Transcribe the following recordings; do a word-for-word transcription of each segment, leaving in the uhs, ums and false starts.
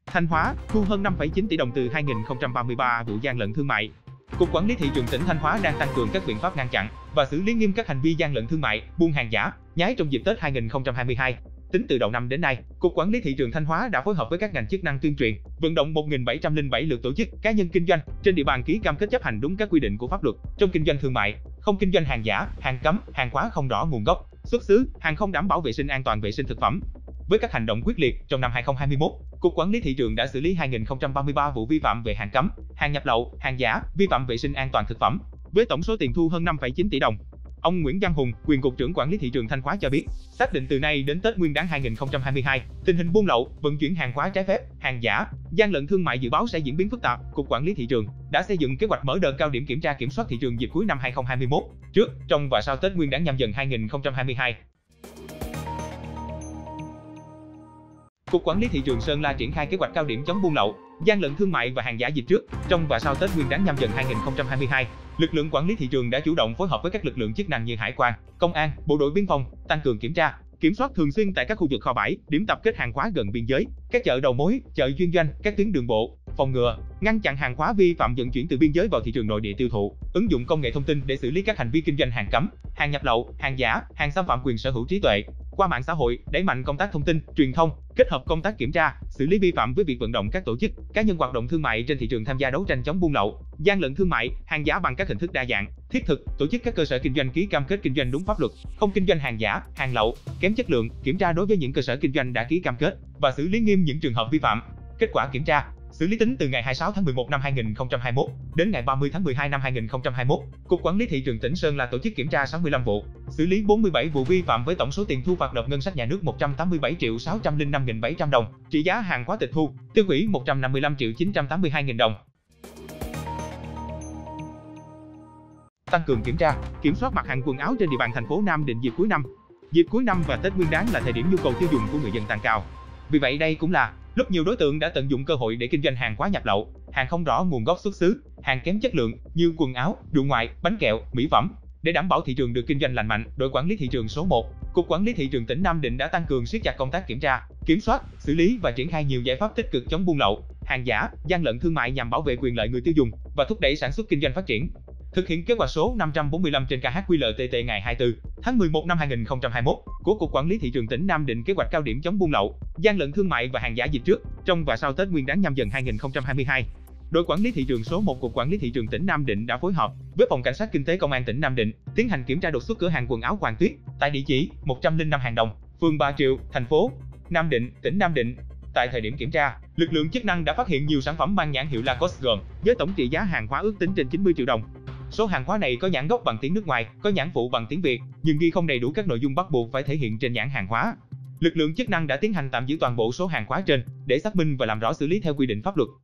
Thanh Hóa thu hơn năm phẩy chín tỷ đồng từ hai nghìn không trăm ba mươi ba vụ gian lận thương mại. Cục Quản lý thị trường tỉnh Thanh Hóa đang tăng cường các biện pháp ngăn chặn và xử lý nghiêm các hành vi gian lận thương mại, buôn hàng giả, nhái trong dịp Tết hai nghìn không trăm hai mươi hai. Tính từ đầu năm đến nay, Cục Quản lý thị trường Thanh Hóa đã phối hợp với các ngành chức năng tuyên truyền, vận động một nghìn bảy trăm lẻ bảy lượt tổ chức, cá nhân kinh doanh trên địa bàn ký cam kết chấp hành đúng các quy định của pháp luật trong kinh doanh thương mại, không kinh doanh hàng giả, hàng cấm, hàng hóa không rõ nguồn gốc, xuất xứ, hàng không đảm bảo vệ sinh an toàn vệ sinh thực phẩm. Với các hành động quyết liệt, trong năm hai nghìn không trăm hai mươi mốt, Cục Quản lý thị trường đã xử lý hai nghìn không trăm ba mươi ba vụ vi phạm về hàng cấm, hàng nhập lậu, hàng giả, vi phạm vệ sinh an toàn thực phẩm, với tổng số tiền thu hơn năm phẩy chín tỷ đồng. Ông Nguyễn Văn Hùng, quyền cục trưởng Quản lý thị trường Thanh Hóa cho biết, xác định từ nay đến Tết Nguyên đán hai nghìn không trăm hai mươi hai, tình hình buôn lậu, vận chuyển hàng hóa trái phép, hàng giả, gian lận thương mại dự báo sẽ diễn biến phức tạp. Cục Quản lý thị trường đã xây dựng kế hoạch mở đợt cao điểm kiểm tra kiểm soát thị trường dịp cuối năm hai nghìn không trăm hai mươi mốt, trước, trong và sau Tết Nguyên đán Nhâm Dần hai nghìn không trăm hai mươi hai. Cục Quản lý thị trường Sơn La triển khai kế hoạch cao điểm chống buôn lậu, gian lận thương mại và hàng giả dịp trước, trong và sau Tết Nguyên đán Nhâm Dần hai nghìn không trăm hai mươi hai. Lực lượng quản lý thị trường đã chủ động phối hợp với các lực lượng chức năng như hải quan, công an, bộ đội biên phòng, tăng cường kiểm tra, kiểm soát thường xuyên tại các khu vực kho bãi, điểm tập kết hàng hóa gần biên giới, các chợ đầu mối, chợ chuyên doanh, các tuyến đường bộ, phòng ngừa, ngăn chặn hàng hóa vi phạm vận chuyển từ biên giới vào thị trường nội địa tiêu thụ, ứng dụng công nghệ thông tin để xử lý các hành vi kinh doanh hàng cấm, hàng nhập lậu, hàng giả, hàng xâm phạm quyền sở hữu trí tuệ. Qua mạng xã hội, đẩy mạnh công tác thông tin, truyền thông, kết hợp công tác kiểm tra, xử lý vi phạm với việc vận động các tổ chức, cá nhân hoạt động thương mại trên thị trường tham gia đấu tranh chống buôn lậu, gian lận thương mại, hàng giả bằng các hình thức đa dạng, thiết thực, tổ chức các cơ sở kinh doanh ký cam kết kinh doanh đúng pháp luật, không kinh doanh hàng giả, hàng lậu, kém chất lượng, kiểm tra đối với những cơ sở kinh doanh đã ký cam kết và xử lý nghiêm những trường hợp vi phạm. Kết quả kiểm tra, xử lý tính từ ngày hai mươi sáu tháng mười một năm hai nghìn không trăm hai mươi mốt đến ngày ba mươi tháng mười hai năm hai nghìn không trăm hai mươi mốt, Cục Quản lý thị trường tỉnh Sơn La tổ chức kiểm tra sáu mươi lăm vụ, xử lý bốn mươi bảy vụ vi phạm với tổng số tiền thu phạt nộp ngân sách nhà nước một trăm tám mươi bảy triệu sáu trăm lẻ năm nghìn bảy trăm đồng, trị giá hàng hóa tịch thu, tiêu hủy một trăm năm mươi lăm triệu chín trăm tám mươi hai nghìn đồng. Tăng cường kiểm tra, kiểm soát mặt hàng quần áo trên địa bàn thành phố Nam Định dịp cuối năm. Dịp cuối năm và Tết Nguyên đán là thời điểm nhu cầu tiêu dùng của người dân tăng cao. Vì vậy đây cũng là lúc nhiều đối tượng đã tận dụng cơ hội để kinh doanh hàng hóa nhập lậu, hàng không rõ nguồn gốc xuất xứ, hàng kém chất lượng như quần áo, rượu ngoại, bánh kẹo, mỹ phẩm. Để đảm bảo thị trường được kinh doanh lành mạnh, đội quản lý thị trường số một, Cục Quản lý thị trường tỉnh Nam Định đã tăng cường siết chặt công tác kiểm tra, kiểm soát, xử lý và triển khai nhiều giải pháp tích cực chống buôn lậu, hàng giả, gian lận thương mại nhằm bảo vệ quyền lợi người tiêu dùng và thúc đẩy sản xuất kinh doanh phát triển. Thực hiện kế hoạch số năm trăm bốn mươi lăm trên K H Q L T T ngày hai mươi tư tháng mười một năm hai nghìn không trăm hai mươi mốt của Cục Quản lý thị trường tỉnh Nam Định, kế hoạch cao điểm chống buôn lậu, gian lận thương mại và hàng giả dịp trước, trong và sau Tết Nguyên đán Nhâm Dần hai nghìn không trăm hai mươi hai. Đội quản lý thị trường số một Cục Quản lý thị trường tỉnh Nam Định đã phối hợp với Phòng Cảnh sát Kinh tế Công an tỉnh Nam Định tiến hành kiểm tra đột xuất cửa hàng quần áo Hoàng Tuyết tại địa chỉ một trăm lẻ năm Hàng Đồng, phường Bà Triệu, thành phố Nam Định, tỉnh Nam Định. Tại thời điểm kiểm tra, lực lượng chức năng đã phát hiện nhiều sản phẩm mang nhãn hiệu Lacoste gồm với tổng trị giá hàng hóa ước tính trên chín mươi triệu đồng. Số hàng hóa này có nhãn gốc bằng tiếng nước ngoài, có nhãn phụ bằng tiếng Việt, nhưng ghi không đầy đủ các nội dung bắt buộc phải thể hiện trên nhãn hàng hóa. Lực lượng chức năng đã tiến hành tạm giữ toàn bộ số hàng hóa trên để xác minh và làm rõ xử lý theo quy định pháp luật.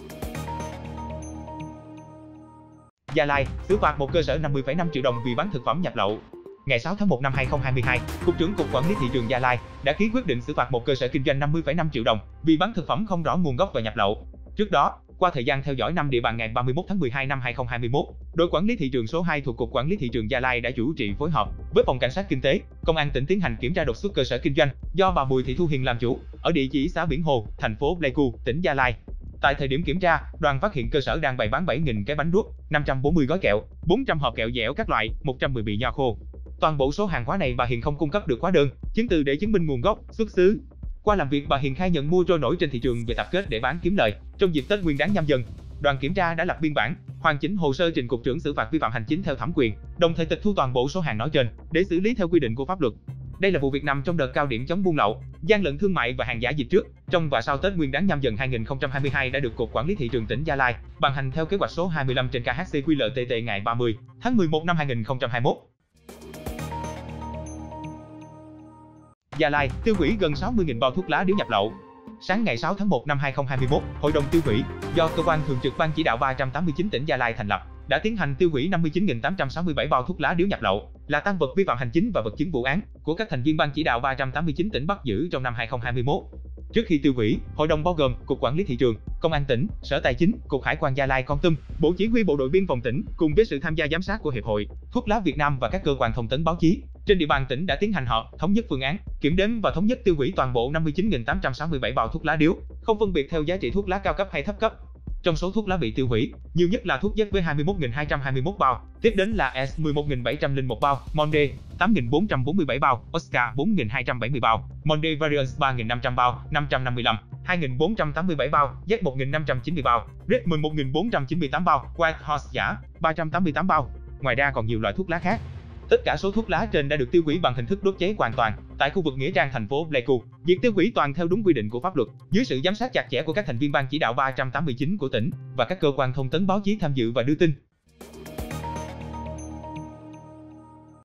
Gia Lai xử phạt một cơ sở năm mươi phẩy năm triệu đồng vì bán thực phẩm nhập lậu. Ngày sáu tháng một năm hai nghìn không trăm hai mươi hai, Cục trưởng Cục Quản lý thị trường Gia Lai đã ký quyết định xử phạt một cơ sở kinh doanh năm mươi phẩy năm triệu đồng vì bán thực phẩm không rõ nguồn gốc và nhập lậu. Trước đó, qua thời gian theo dõi năm địa bàn, ngày ba mươi mốt tháng mười hai năm hai nghìn không trăm hai mươi mốt, đội quản lý thị trường số hai thuộc Cục Quản lý thị trường Gia Lai đã chủ trì phối hợp với Phòng Cảnh sát Kinh tế, Công an tỉnh tiến hành kiểm tra đột xuất cơ sở kinh doanh do bà Bùi Thị Thu Hiền làm chủ ở địa chỉ xã Biển Hồ, thành phố Pleiku, tỉnh Gia Lai. Tại thời điểm kiểm tra, đoàn phát hiện cơ sở đang bày bán bảy nghìn cái bánh ruốc, năm trăm bốn mươi gói kẹo, bốn trăm hộp kẹo dẻo các loại, một trăm mười bì nho khô. Toàn bộ số hàng hóa này bà Hiền không cung cấp được hóa đơn, chứng từ để chứng minh nguồn gốc, xuất xứ. Qua làm việc, bà Hiền khai nhận mua trôi nổi trên thị trường về tập kết để bán kiếm lời. Trong dịp Tết Nguyên đán Nhâm Dần, đoàn kiểm tra đã lập biên bản, hoàn chỉnh hồ sơ trình Cục trưởng xử phạt vi phạm hành chính theo thẩm quyền, đồng thời tịch thu toàn bộ số hàng nói trên để xử lý theo quy định của pháp luật. Đây là vụ việc nằm trong đợt cao điểm chống buôn lậu, gian lận thương mại và hàng giả dịp trước, trong và sau Tết Nguyên đán Nhâm Dần hai nghìn không trăm hai mươi hai đã được Cục Quản lý thị trường tỉnh Gia Lai ban hành theo kế hoạch số hai mươi lăm trên K H C Q L T T ngày ba mươi tháng mười một năm hai nghìn không trăm hai mươi mốt. Gia Lai tiêu hủy gần sáu mươi nghìn bao thuốc lá điếu nhập lậu. Sáng ngày sáu tháng một năm hai nghìn không trăm hai mươi mốt, Hội đồng tiêu hủy do Cơ quan Thường trực Ban Chỉ đạo ba trăm tám mươi chín tỉnh Gia Lai thành lập đã tiến hành tiêu hủy năm mươi chín nghìn tám trăm sáu mươi bảy bao thuốc lá điếu nhập lậu, là tang vật vi phạm hành chính và vật chứng vụ án của các thành viên Ban Chỉ đạo ba trăm tám mươi chín tỉnh bắt giữ trong năm hai nghìn không trăm hai mươi mốt. Trước khi tiêu hủy, hội đồng bao gồm Cục Quản lý thị trường, Công an tỉnh, Sở Tài chính, Cục Hải quan Gia Lai Kon Tum, Bộ Chỉ huy Bộ đội Biên phòng tỉnh cùng với sự tham gia giám sát của Hiệp hội Thuốc lá Việt Nam và các cơ quan thông tấn báo chí, Trên địa bàn tỉnh đã tiến hành họp, thống nhất phương án, kiểm đếm và thống nhất tiêu hủy toàn bộ năm mươi chín nghìn tám trăm sáu mươi bảy bao thuốc lá điếu, không phân biệt theo giá trị thuốc lá cao cấp hay thấp cấp. Trong số thuốc lá bị tiêu hủy, nhiều nhất là thuốc Z với hai mươi mốt nghìn hai trăm hai mươi mốt bao, tiếp đến là S mười một nghìn bảy trăm lẻ một bao, Monde tám nghìn bốn trăm bốn mươi bảy bao, Oscar bốn nghìn hai trăm bảy mươi bao, Monde Variance ba nghìn năm trăm bao, năm trăm năm mươi lăm, hai nghìn bốn trăm tám mươi bảy bao, Z một nghìn năm trăm chín mươi bao, Red mười một nghìn bốn trăm chín mươi tám bao, White Horse giả ba trăm tám mươi tám bao. Ngoài ra còn nhiều loại thuốc lá khác. Tất cả số thuốc lá trên đã được tiêu hủy bằng hình thức đốt cháy hoàn toàn tại khu vực nghĩa trang thành phố Pleiku. Việc tiêu hủy toàn theo đúng quy định của pháp luật, dưới sự giám sát chặt chẽ của các thành viên ban chỉ đạo ba trăm tám mươi chín của tỉnh và các cơ quan thông tấn báo chí tham dự và đưa tin.